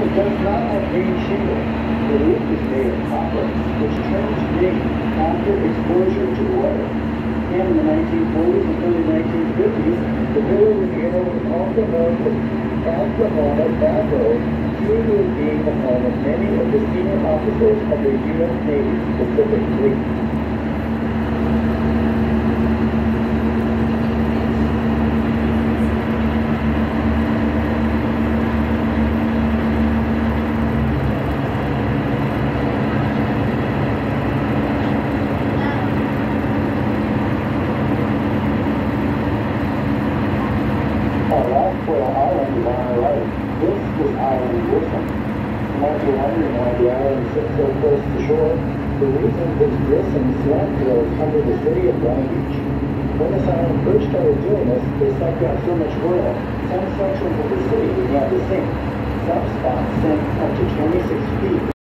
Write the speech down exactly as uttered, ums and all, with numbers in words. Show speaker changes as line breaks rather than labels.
It does not have green shingle. The roof is made of copper, which turns green after exposure to water. And in the nineteen forties and early nineteen fifties, the villa Riviera was also known as the home of Bathos, due to it being the home of many of the senior officers of the U S Navy Pacific Fleet. Our last Coral Island is on our right. This is Island Grissom. You might be wondering why the island sits so close to shore. The reason is Grissom's slant drills under the city of Long Beach. When this island first started doing this, they sucked out so much oil, some sections of the city began to sink. Some spots sank up to twenty-six feet.